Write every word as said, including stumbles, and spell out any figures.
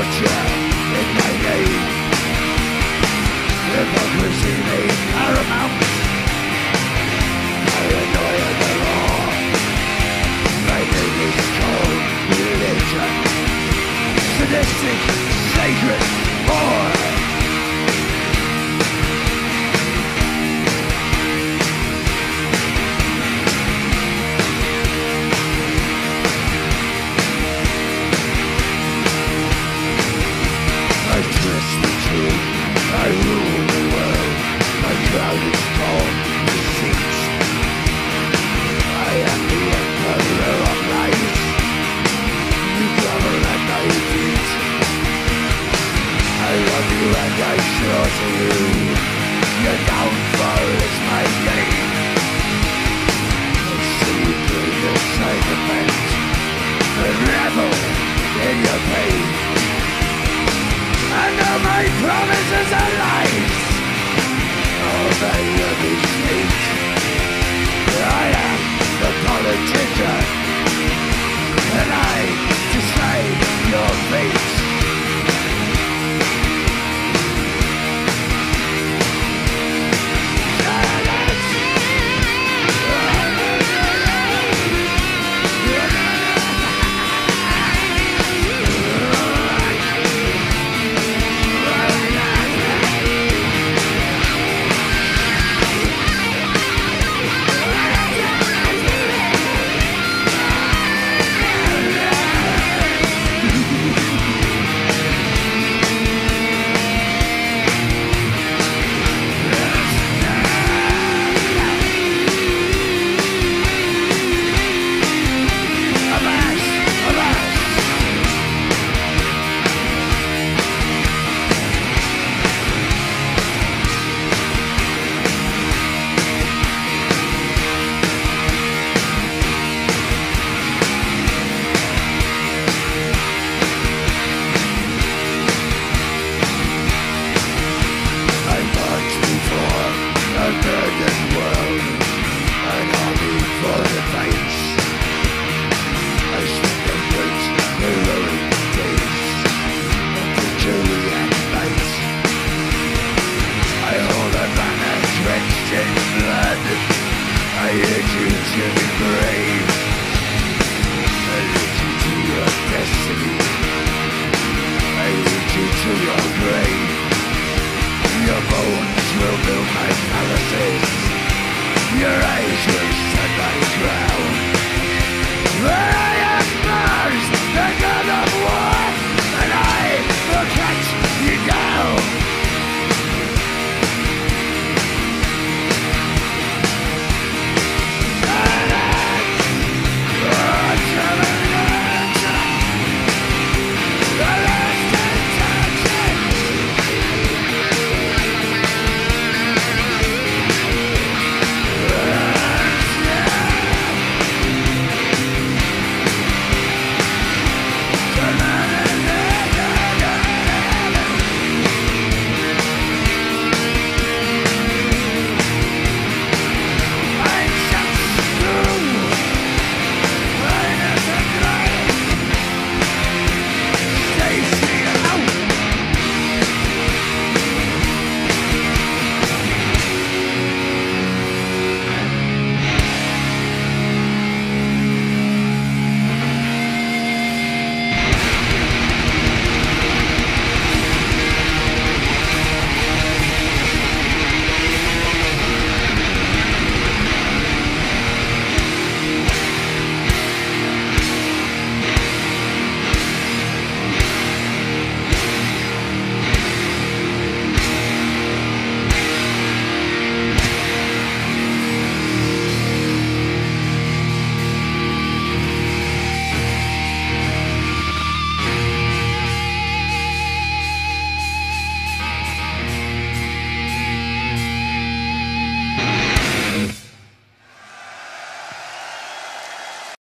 torture in my name. Hypocrisy made paramount. Paranoia the law. My name is called religion. Sadistic, sacred, war. I twist the truth, I rule the world. My crown is called deceit. I am the emperor of lies. You grovel at my feet. I love you and I slaughter you. Your downfall is my gain. I see you through the sycophant and revel in your pain. I know my promises are lies. All they love is sneak. I am the politician, and I decide your fate. I urge you to the grave. I lead you to your destiny. I lead you to your grave. Your bones will build my